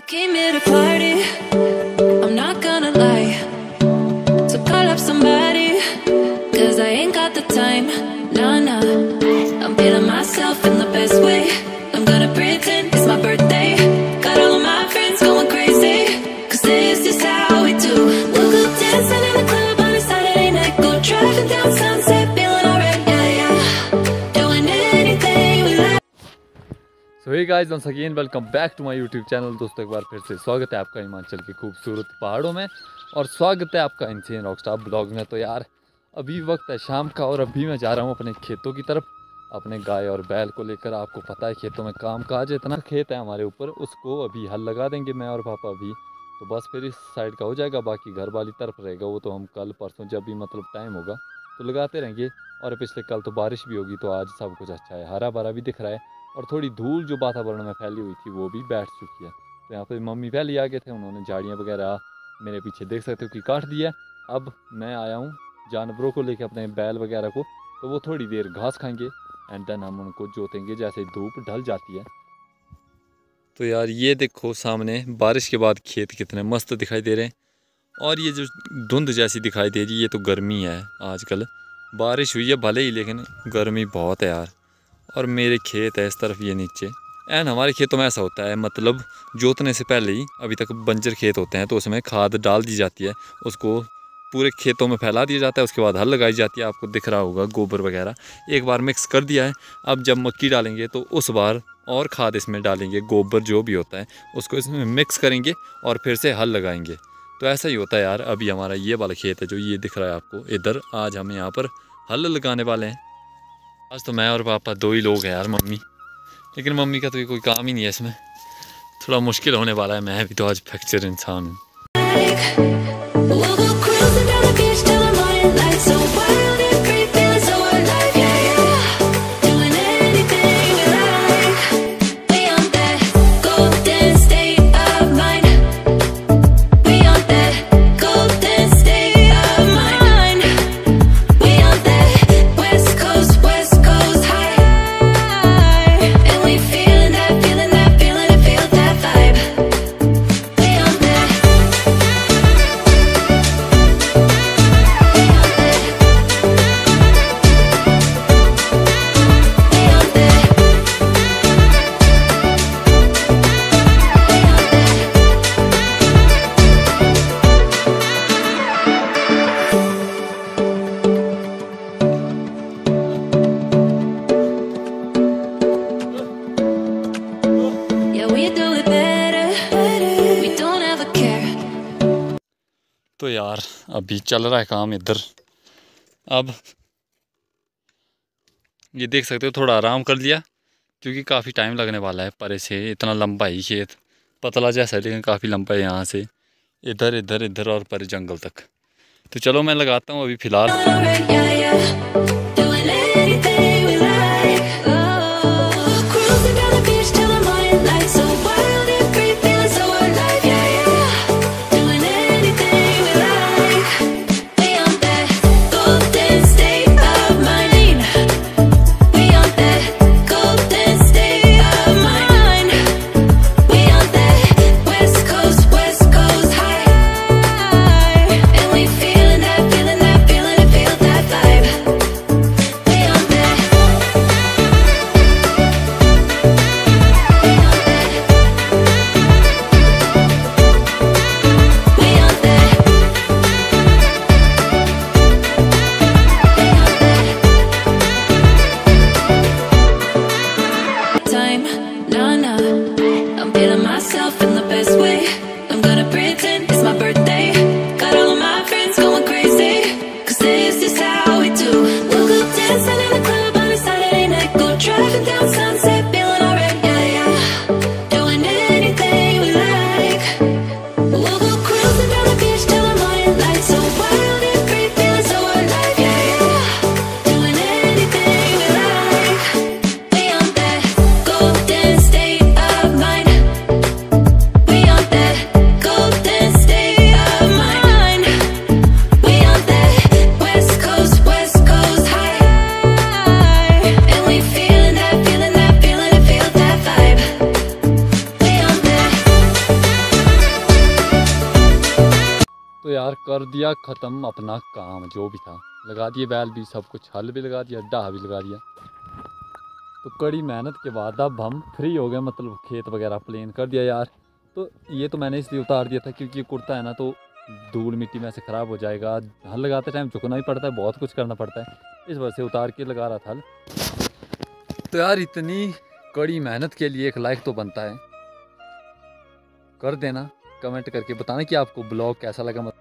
came here to party, I'm not gonna lie. So call up somebody, cause I ain't got the time. Nah, nah, I'm feeling myself in the best way. I'm gonna pretend it's my birthday. Got all of my friends going crazy, cause this is how we do. We'll go dancing in the club on a Saturday night. Go driving down Sunset, feeling alright, yeah, yeah. Doing anything we like. So hey guys once again welcome back to my YouTube channel. दोस्तों एक बार फिर से स्वागत है आपका हिमाचल के खूबसूरत पहाड़ों में और स्वागत है आपका इनसेन रॉकस्टार ब्लॉग में। तो यार अभी वक्त है शाम का और अभी मैं जा रहा हूँ अपने खेतों की तरफ अपने गाय और बैल को लेकर। आपको पता है खेतों में काम काज इतना खेत है हमारे ऊपर, उसको अभी हल लगा देंगे मैं और पापा अभी। तो बस फिर इस साइड का हो जाएगा, बाकी घर वाली तरफ रहेगा वो तो हम कल परसों जब भी मतलब टाइम होगा तो लगाते रहेंगे। और पिछले कल तो बारिश भी होगी तो आज सब कुछ अच्छा है, हरा भरा भी दिख रहा है और थोड़ी धूल जो वातावरण में फैली हुई थी वो भी बैठ चुकी है। तो यहाँ पे मम्मी पहले आ गए थे, उन्होंने झाड़ियाँ वगैरह मेरे पीछे देख सकते हो कि काट दिया। अब मैं आया हूँ जानवरों को लेकर अपने बैल वगैरह को, तो वो थोड़ी देर घास खाएंगे एंड देन हम उनको जोतेंगे जैसे धूप ढल जाती है। तो यार ये देखो सामने बारिश के बाद खेत कितने मस्त दिखाई दे रहे हैं और ये जो धुंध जैसी दिखाई दे रही है ये तो गर्मी है। आजकल बारिश हुई है भले ही, लेकिन गर्मी बहुत है यार। और मेरे खेत है इस तरफ ये नीचे, एंड हमारे खेतों में ऐसा होता है मतलब जोतने से पहले ही अभी तक बंजर खेत होते हैं तो उसमें खाद डाल दी जाती है, उसको पूरे खेतों में फैला दिया जाता है। उसके बाद हल लगाई जाती है, आपको दिख रहा होगा गोबर वगैरह एक बार मिक्स कर दिया है। अब जब मक्की डालेंगे तो उस बार और खाद इसमें डालेंगे, गोबर जो भी होता है उसको इसमें मिक्स करेंगे और फिर से हल लगाएंगे। तो ऐसा ही होता है यार। अभी हमारा ये वाला खेत है जो ये दिख रहा है आपको इधर, आज हम यहाँ पर हल लगाने वाले हैं। आज तो मैं और पापा दो ही लोग हैं यार, मम्मी, लेकिन मम्मी का तो कोई काम ही नहीं है इसमें, थोड़ा मुश्किल होने वाला है। मैं भी तो आज फ्रैक्चर इंसान हूँ। तो यार अभी चल रहा है काम इधर। अब ये देख सकते हो थोड़ा आराम कर लिया क्योंकि काफ़ी टाइम लगने वाला है। परे से इतना लंबा ही खेत, पतला जैसा है लेकिन काफ़ी लंबा है, यहाँ से इधर इधर इधर और परे जंगल तक। तो चलो मैं लगाता हूँ अभी फ़िलहाल। तो यार कर दिया ख़त्म अपना काम जो भी था, लगा दिए बैल भी, सब कुछ, हल भी लगा दिया, डाह भी लगा दिया। तो कड़ी मेहनत के बाद अब हम फ्री हो गए, मतलब खेत वगैरह प्लेन कर दिया यार। तो ये तो मैंने इसलिए उतार दिया था क्योंकि ये कुर्ता है ना, तो धूल मिट्टी में से ख़राब हो जाएगा। हल लगाते टाइम झुकना ही पड़ता है, बहुत कुछ करना पड़ता है, इस वजह से उतार के लगा रहा था हल। तो यार इतनी कड़ी मेहनत के लिए एक लाइक तो बनता है, कर देना, कमेंट करके बताना कि आपको ब्लॉग कैसा लगा।